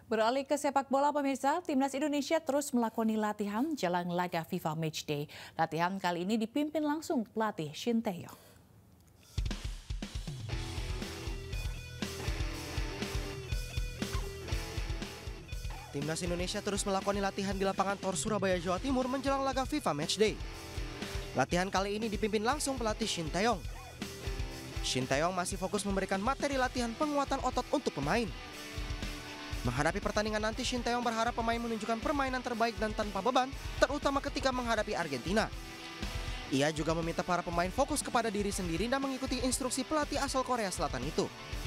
Beralih ke sepak bola pemirsa, Timnas Indonesia terus melakoni latihan jelang laga FIFA Matchday. Latihan kali ini dipimpin langsung pelatih Shin Tae-yong. Timnas Indonesia terus melakoni latihan di lapangan Tor Surabaya, Jawa Timur menjelang laga FIFA Matchday. Latihan kali ini dipimpin langsung pelatih Shin Tae-yong. Shin Tae-yong masih fokus memberikan materi latihan penguatan otot untuk pemain. Menghadapi pertandingan nanti, Shin Tae-yong berharap pemain menunjukkan permainan terbaik dan tanpa beban, terutama ketika menghadapi Argentina. Ia juga meminta para pemain fokus kepada diri sendiri dan mengikuti instruksi pelatih asal Korea Selatan itu.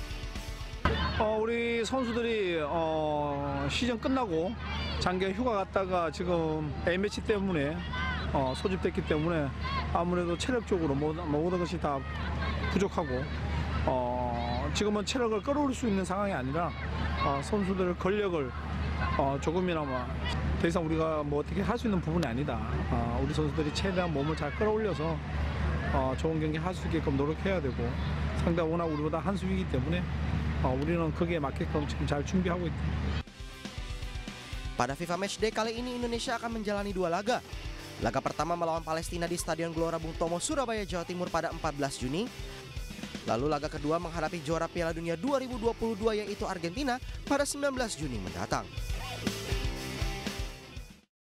우리 선수들이 시즌 끝나고 장기 휴가 갔다가 지금 A매치 때문에 소집됐기 때문에 아무래도 체력적으로 모든 것이 다 부족하고 지금은 체력을 끌어올릴 수 있는 상황이 아니라 선수들 근력을 조금이나마 더 이상 우리가 뭐 어떻게 할 수 있는 부분이 아니다. 우리 선수들이 최대한 몸을 잘 끌어올려서 좋은 경기 할 수 있게끔 노력해야 되고 상대가 워낙 우리보다 한 수위이기 때문에 우리는 거기에 맞게끔 지금 잘 준비하고 있다. Pada FIFA Matchday kali ini Indonesia akan menjalani dua laga. Laga pertama melawan Palestina di Stadion Gelora Bung Tomo, Surabaya, Jawa Timur pada 14 Juni. Lalu laga kedua menghadapi juara Piala Dunia 2022 yaitu Argentina pada 19 Juni mendatang.